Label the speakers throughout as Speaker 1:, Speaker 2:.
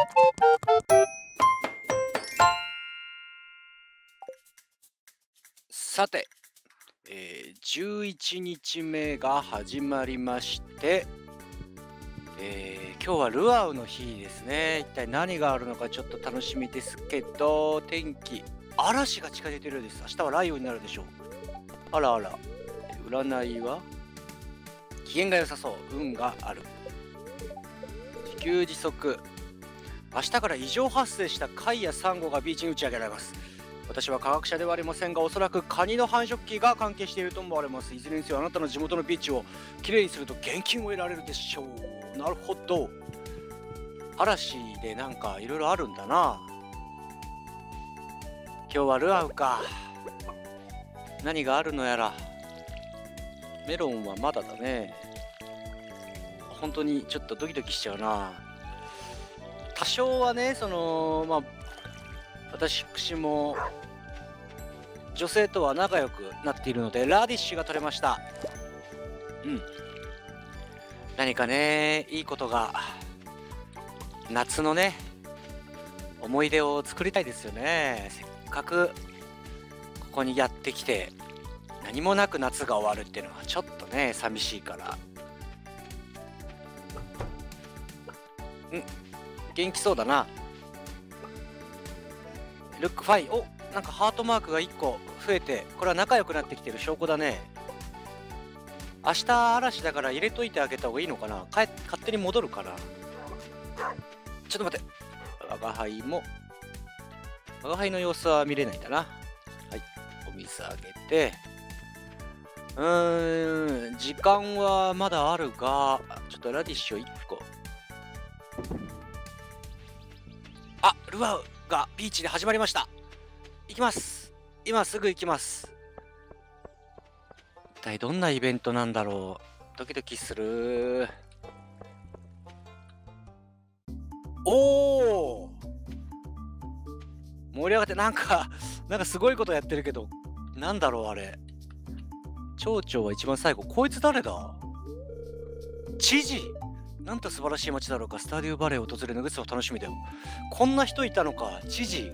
Speaker 1: さて、11日目が始まりまして、今日はルアウの日ですね。一体何があるのかちょっと楽しみですけど、天気、嵐が近づいてるようです。明日は雷雨になるでしょう。あらあら。占いは機嫌が良さそう。運がある。自給自足。明日から異常発生した貝やサンゴがビーチに打ち上げられます。私は科学者ではありませんが、おそらくカニの繁殖期が関係していると思われます。いずれにせよあなたの地元のビーチをきれいにすると現金を得られるでしょう。なるほど。嵐でなんかいろいろあるんだな。今日はルアウか。何があるのやら。メロンはまだだね。本当にちょっとドキドキしちゃうな。多少はね、私も女性とは仲良くなっているので、ラディッシュが取れました。何かね、いいことが、夏のね、思い出を作りたいですよね。せっかくここにやってきて何もなく夏が終わるっていうのはちょっとね、寂しいから。元気そうだな。ルックファイン。お、なんかハートマークが1個増えて、これは仲良くなってきてる証拠だね。明日嵐だから入れといてあげた方がいいのかな。勝手に戻るかな。ちょっと待って。我が輩の様子は見れないんだな。はい、お水あげて。時間はまだあるが、ちょっとラディッシュを1個。あ、ルアウがビーチで始まりました。行きます。今すぐ行きます。一体どんなイベントなんだろう。ドキドキする。おお、盛り上がって、なんかすごいことやってるけど、なんだろうあれ。町長は一番最後。こいつ誰だ。知事。なんと素晴らしい街だろうか。スタディオバレーを訪れるのが楽しみだよ。こんな人いたのか。知事。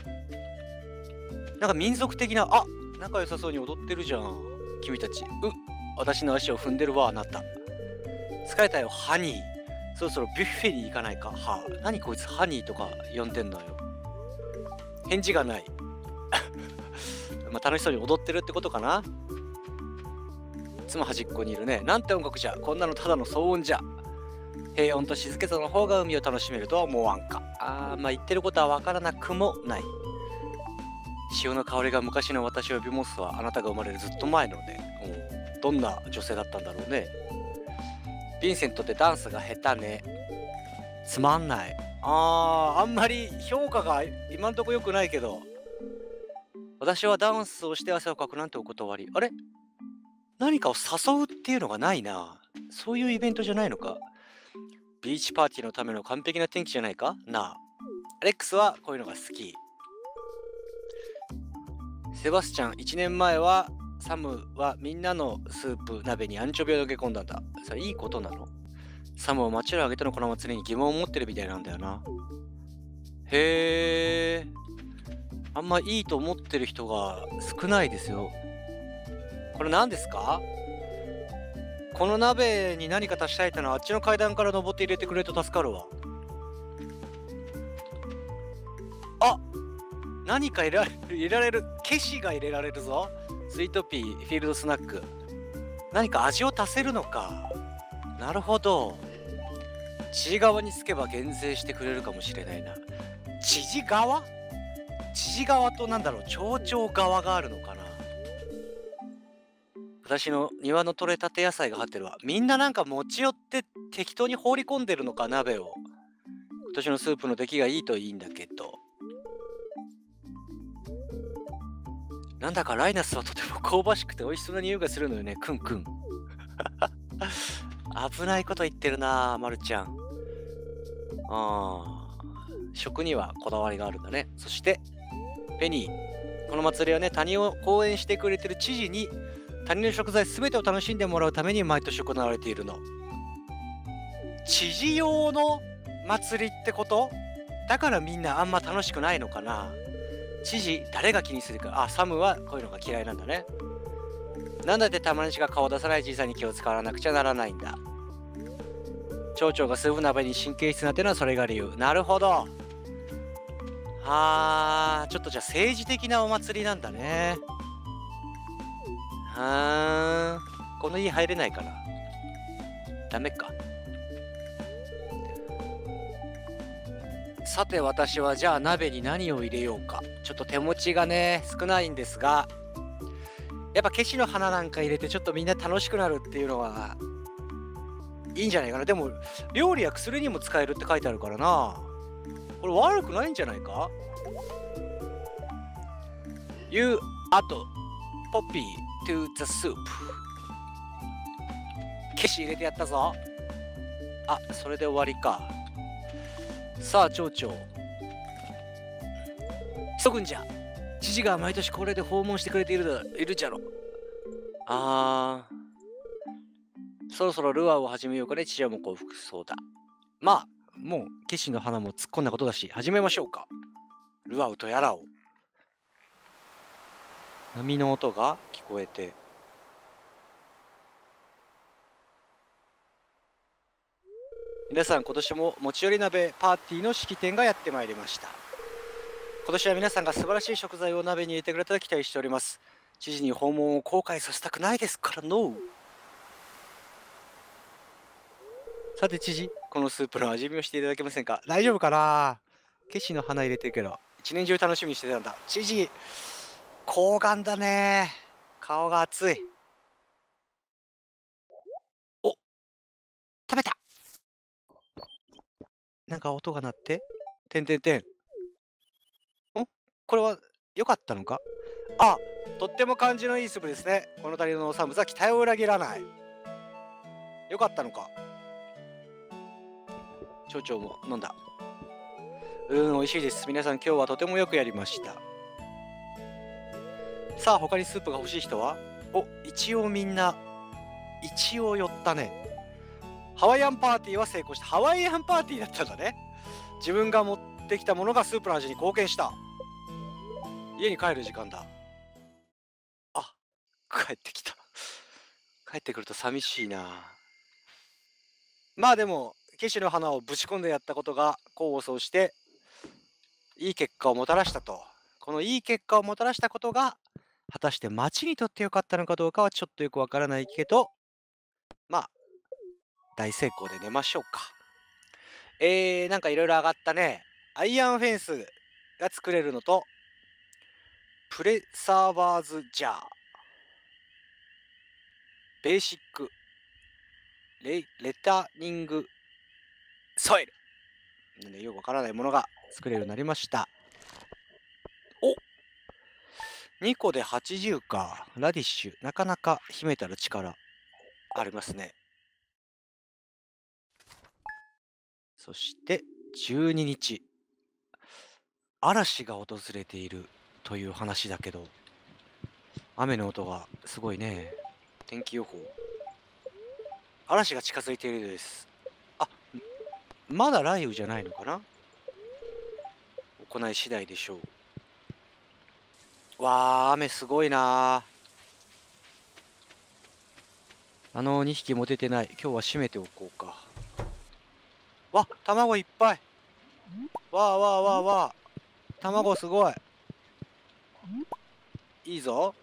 Speaker 1: なんか民族的な、あ、仲良さそうに踊ってるじゃん。君たち。私の足を踏んでるわ、あなた。疲れたよ、ハニー。そろそろビュッフェに行かないか。はあ、何こいつハニーとか呼んでんのよ。返事がない。まあ楽しそうに踊ってるってことかな。いつも端っこにいるね。なんて音楽じゃ。こんなのただの騒音じゃ。平穏と静けさの方が海を楽しめるとは思わんか。まあ言ってることはわからなくもない。潮の香りが昔の私を呼び戻すはあなたが生まれるずっと前ので。どんな女性だったんだろうね。ヴィンセントってダンスが下手ね。つまんない。あんまり評価が今んとこ良くないけど。私はダンスをして汗をかくなんてお断り。あれ、何かを誘うっていうのがないな。そういうイベントじゃないのか。ビーチパーティーのための完璧な天気じゃないかなあ。アレックスはこういうのが好き。セバスチャン、1年前はサムはみんなのスープ鍋にアンチョビを溶け込んだんだ。それいいことなの？サムを街を挙げてのこの祭りに疑問を持ってるみたいなんだよな。へえ。あんまいいと思ってる人が少ないですよ。これ何ですか？この鍋に何か足したいってのはあっちの階段から登って入れてくれると助かるわ。あ、何か入れられる。ケシが入れられるぞ。スイートピー、フィールドスナック。何か味を足せるのか。なるほど。知事側につけば減税してくれるかもしれないな。知事側？知事側となんだろう、町長側があるのかな。私の庭の採れたて野菜が入ってるわ。みんななんか持ち寄って適当に放り込んでるのか、鍋を。今年のスープの出来がいいといいんだけど。なんだかライナスはとても香ばしくて美味しそうな匂いがするのよね。くんくん。危ないこと言ってるな、まるちゃん。食にはこだわりがあるんだね。そしてペニー。この祭りはね、谷を講演してくれてる知事に谷の食材全てを楽しんでもらうために毎年行われているの。知事用の祭りってこと？ だからみんなあんま楽しくないのかな。知事、誰が気にするか。あ、サムはこういうのが嫌いなんだね。なんだって玉西が顔を出さないじいさんに気を使わなくちゃならないんだ。町長がスープ鍋に神経質なってのはそれが理由。なるほど。ちょっとじゃあ政治的なお祭りなんだね。この家入れないかな。ダメか。さて私はじゃあ鍋に何を入れようか。ちょっと手持ちがね少ないんですが、やっぱケシの花なんか入れてちょっとみんな楽しくなるっていうのはいいんじゃないかな。でも料理や薬にも使えるって書いてあるからな。これ悪くないんじゃないか。 You add poppy to the soup。 ケシ入れてやったぞ。あ、それで終わりか。さあ町長、急ぐんじゃ。知事が毎年これで訪問してくれているじゃろ。そろそろルアーを始めようかね。知事はもう幸福そうだ。まあもうケシの花も突っ込んだことだし始めましょうか。ルアウとやらを。波の音が聞こえて、皆さん今年も持ち寄り鍋パーティーの式典がやってまいりました。今年は皆さんが素晴らしい食材を鍋に入れてくれたと期待しております。知事に訪問を後悔させたくないですからの。さて知事、このスープの味見をしていただけませんか。大丈夫かな。ケシの花入れてるけど一年中楽しみにしてたんだ。知事睾丸だね。顔が熱い。お、食べた。なんか音が鳴って、てんてんてん。これは良かったのか。あ、とっても感じのいいスープですね。この谷の寒さ期待を裏切らない。良かったのか。町長も飲んだ。美味しいです。皆さん今日はとてもよくやりました。さあ他にスープが欲しい人は。一応みんな一応寄ったね。ハワイアンパーティーは成功した。ハワイアンパーティーだったんだね。自分が持ってきたものがスープの味に貢献した。家に帰る時間だ。あ、帰ってきた。帰ってくると寂しいな。まあでもケシの花をぶち込んでやったことが功を奏していい結果をもたらしたと。このいい結果をもたらしたことが果たして町にとってよかったのかどうかはちょっとよくわからないけど、まあ大成功で寝ましょうか。なんかいろいろ上がったね。アイアンフェンスが作れるのと、プレサーバーズジャー、ベーシックレタニングソイル、よくわからないものが作れるようになりました。2個で80か。ラディッシュ、なかなか秘めたる力ありますね。そして12日、嵐が訪れているという話だけど、雨の音がすごいね。天気予報、嵐が近づいているようです。まだ雷雨じゃないのかな。行い次第でしょう。わあ、雨すごいな。2匹も出てない。今日は閉めておこうか。わ、卵いっぱい。わあわあわあわあ、卵すごい。いいぞ。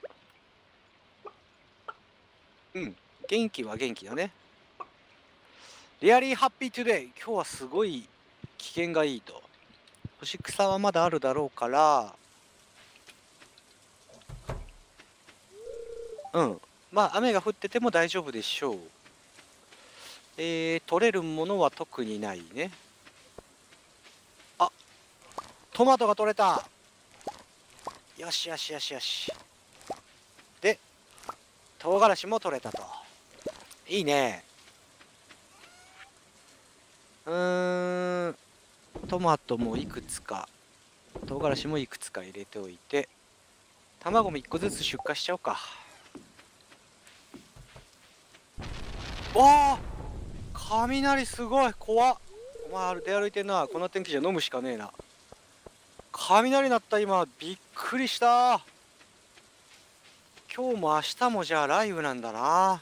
Speaker 1: 元気は元気だね。リアリーハッピートゥデイ。今日はすごい機嫌がいいと。干し草はまだあるだろうから、まあ雨が降ってても大丈夫でしょう。取れるものは特にないね。あ、トマトが取れた。よしよしよしよし。で唐辛子も取れたと。いいね。トマトもいくつか、唐辛子もいくつか入れておいて、卵も1個ずつ出荷しちゃおうか。わあ、雷すごい怖っ。 お前出歩いてんな。こんな天気じゃ飲むしかねえな。雷鳴った今。びっくりした。今日も明日もじゃあ雷雨なんだな。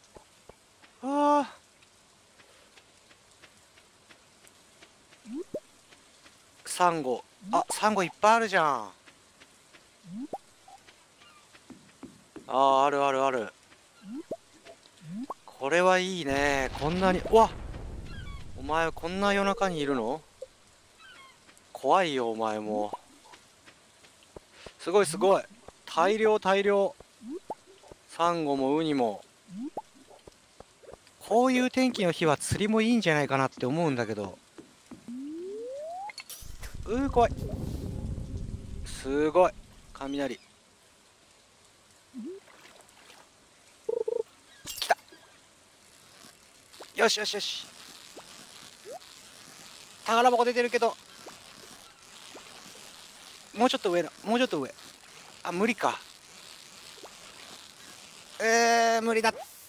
Speaker 1: サンゴ。サンゴいっぱいあるじゃん。あるあるある。これはいいね。こんなに。うわ、お前こんな夜中にいるの？怖いよお前も。すごいすごい。大量大量。サンゴもウニも。こういう天気の日は釣りもいいんじゃないかなって思うんだけど。怖い。すごい雷。来た。よしよしよし。宝箱出てるけど、もうちょっと上の、もうちょっと上。無理か。無理だ。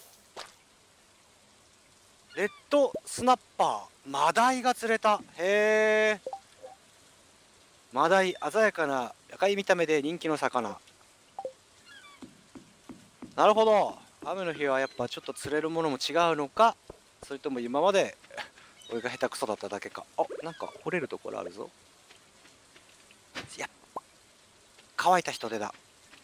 Speaker 1: レッドスナッパー、マダイが釣れた。へえ。マダイ、鮮やかな赤い見た目で人気の魚。なるほど。雨の日はやっぱちょっと釣れるものも違うのか、それとも今まで俺が下手くそだっただけか。なんか掘れるところあるぞ。いや、乾いた人手だ。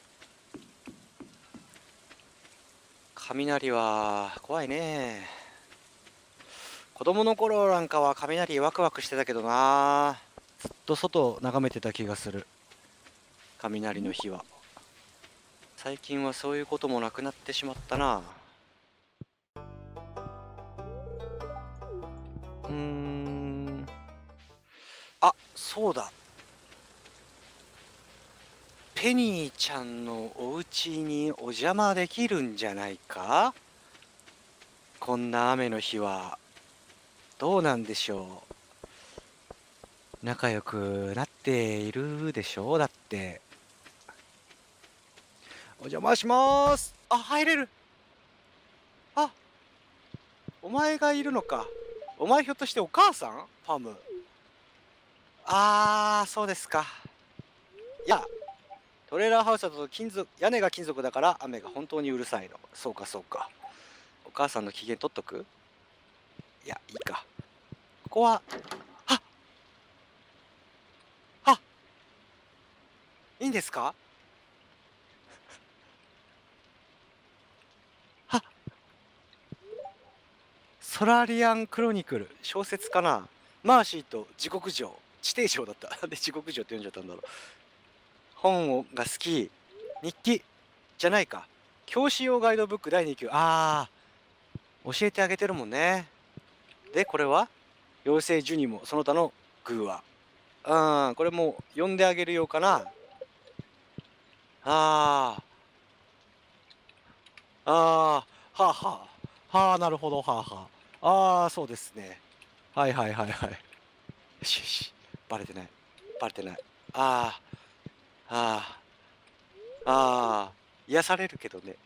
Speaker 1: 雷は怖いね。子供の頃なんかは雷ワクワクしてたけどな。ずっと外を眺めてた気がする。雷の日は。最近はそういうこともなくなってしまったな。そうだ。ペニーちゃんのお家にお邪魔できるんじゃないか？こんな雨の日は。どうなんでしょう。仲良くなっているでしょう。だって。お邪魔します。入れる。お前がいるのか。お前ひょっとしてお母さん？パム。そうですか。いや、トレーラーハウスだと屋根が金属だから雨が本当にうるさいの。そうかそうか。お母さんの機嫌取っとく？いや、いいか。ここは、いいんですか？ソラリアンクロニクル、小説かな。マーシーと時刻城、地底城だった。なんで時刻城って読んじゃったんだろう。本が好き。日記じゃないか。教師用ガイドブック第2級。教えてあげてるもんね。で、これは妖精ジュニもその他のグーは。これも読んであげるようかな。はなるほど。そうですね。はいはいはいはい。よしよし。バレてない。バレてない。ああ、癒されるけどね。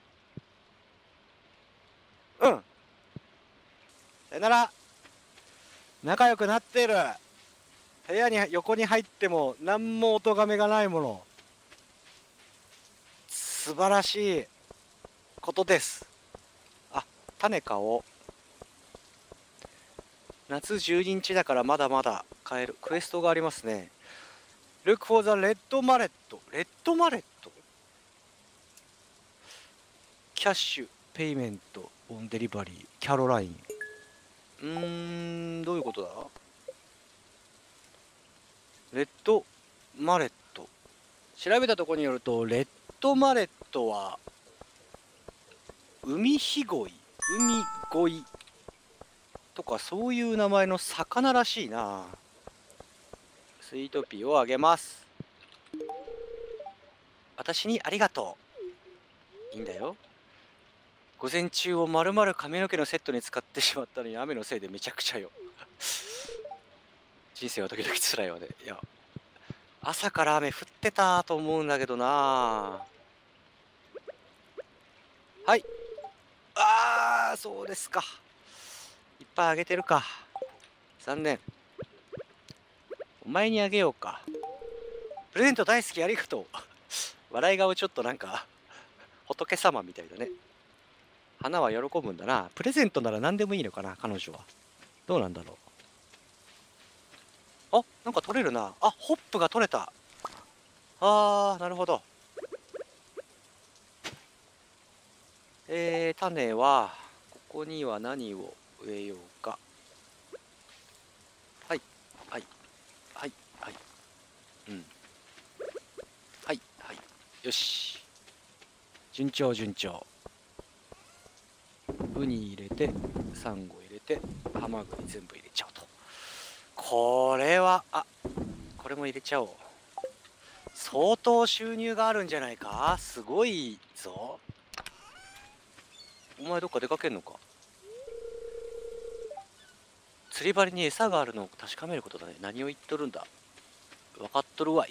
Speaker 1: さよなら。仲良くなってる。部屋に横に入っても何も音がめがないもの。素晴らしいことです。種買おう。夏12日だからまだまだ買える。クエストがありますね。Look for the red mallet。レッドマレット。キャッシュ、ペイメント、オンデリバリー、キャロライン。どういうことだ？レッドマレット。調べたところによると、レッドマレットは、海ヒゴイ、海ゴイとかそういう名前の魚らしいな。スイートピーをあげます。私にありがとう。いいんだよ。午前中をまるまる髪の毛のセットに使ってしまったのに雨のせいでめちゃくちゃよ。人生は時々辛いわね。いや、朝から雨降ってたと思うんだけどな。はい。そうですか。いっぱいあげてるか。残念。 お前にあげようか。プレゼント大好き、ありがとう。笑い顔ちょっとなんか、仏様みたいだね。花は喜ぶんだな。プレゼントなら何でもいいのかな、彼女は。どうなんだろう。あ、なんか取れるな。あ、ホップが取れた。あー、なるほど。種は、ここには何を植えようか。はい、はい、はい、はい。うん。はい、はい。よし。順調、順調。ウニ入れて、サンゴ入れて、ハマグリ全部入れちゃうと。これは、これも入れちゃおう。相当収入があるんじゃないか。すごいぞ。お前どっか出かけんのか。釣り針に餌があるのを確かめることだね。何を言っとるんだ。分かっとるわい。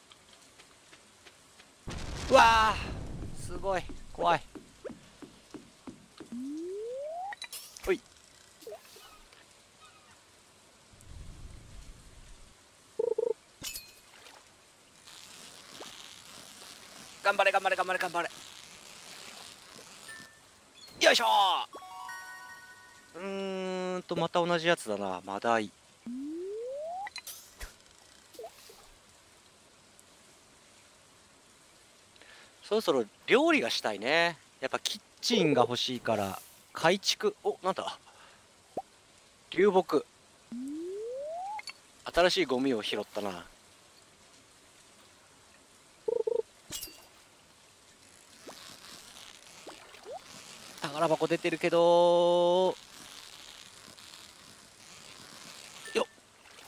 Speaker 1: うわあ、すごい怖い。ほい。頑張れ頑張れ頑張れ頑張れ。よいしょまた同じやつだな。マダイ。そろそろ料理がしたいね。やっぱキッチンが欲しいから改築。お、なんだ、流木。新しいゴミを拾ったな。宝箱出てるけどよっ。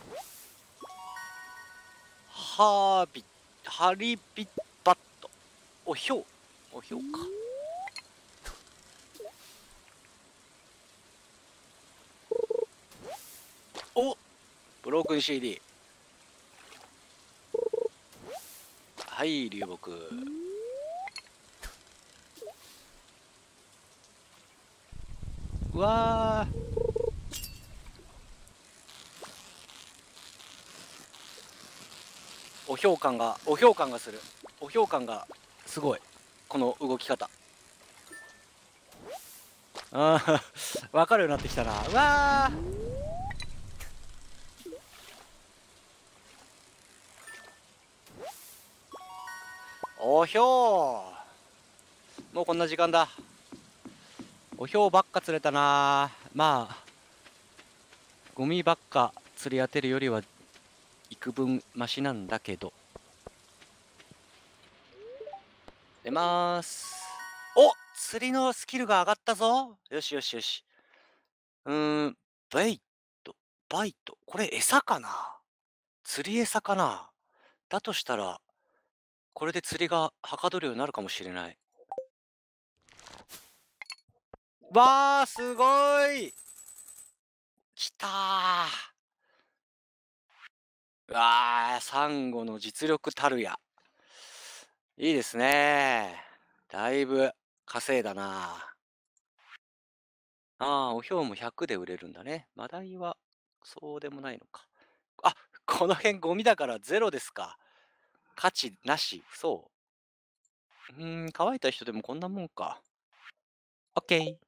Speaker 1: ハリビバット。おひょう。おひょうか。お、ブロークン CD。 はい、流木。うわー、お評感がする。お評感がすごい。この動き方。ああ、分かるようになってきたな。うわー、おひょう。もうこんな時間だ。おひょうばっか釣れたな。まあゴミばっか釣り当てるよりは幾分マシなんだけど。出まーす。お、釣りのスキルが上がったぞ。よしよしよし。ベイト、バイト。これ餌かな。釣り餌かな。だとしたらこれで釣りがはかどるようになるかもしれない。わー、すごい。きたー。うわー、サンゴの実力たるや。いいですね。だいぶ稼いだな。ああ、おひょうも100で売れるんだね。マダイはそうでもないのか。あ、この辺ゴミだからゼロですか。価値なし。そう。乾いた人でもこんなもんか。オッケー。